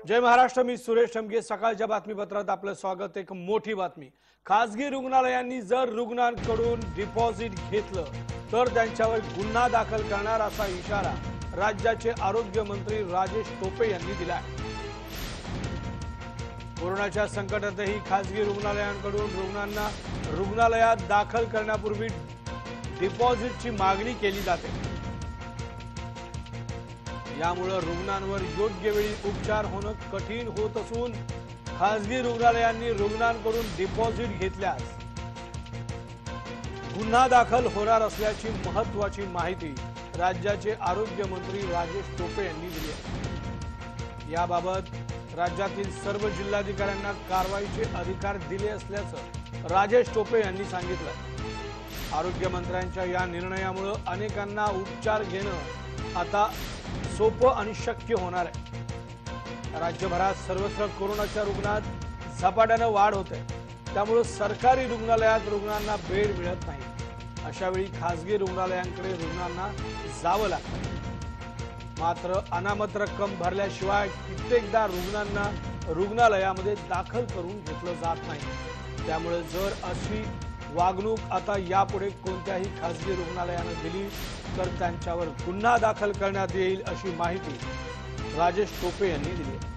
जय महाराष्ट्र। मी सुरेश ठमके। सकाळच्या बातमीपत्रात आपलं स्वागत। एक मोठी बातमी। खासगी रुग्णालयांनी जर रुग्णांकडून डिपॉझिट घेतलं तर त्यांच्यावर गुन्हा दाखल करणार असा इशारा राज्याचे आरोग्य मंत्री राजेश टोपे यांनी दिला आहे। कोरोनाच्या संकटातही खासगी रुग्णालयांकडून रुग्णांना रुग्णालयात दाखल करण्यापूर्वी डिपॉझिटची मागणी केली जाते। यामुळे रुग्णांवर योग्य वेळी उपचार होणं कठीण होत असून खासगी रुग्णालयांनी रुग्णांकडून डिपॉझिट घेतल्यास गुन्हा दाखल होणार असल्याची महत्त्वाची माहिती राज्याचे आरोग्य मंत्री राजेश टोपे यांनी दिली आहे। याबाबत राज्यातील सर्व जिल्हाधिकाऱ्यांना कारवाईचे अधिकार दिले असल्याचं राजेश टोपे यांनी सांगितलं। आरोग्य मंत्र्यांच्या या निर्णयामुळे अनेकांना उपचार घेणं आता सोपं आणि शक्य होणार आहे। राज्यभरात सर्वत्र कोरोनाच्या रुग्णात झपाट्याने वाढ होते, त्यामुळे सरकारी रुग्णालयात रुग्णांना बेड मिळत नाही। अशा वेळी खासगी रुग्णालयांकडे रुग्णांना जावं लागतं। मात्र अनामत रक्कम भरल्याशिवाय कित्येकदा रुग्णांना रुग्णालयामध्ये दाखल करून घेतलं जात नाही। त्यामुळे जर अशी वागणूक आता यापुढे कोणत्याही खासगी रुग्णालयाने दिली तर त्यांच्यावर गुन्हा दाखल करण्यात येईल अशी माहिती राजेश टोपे यांनी दिली।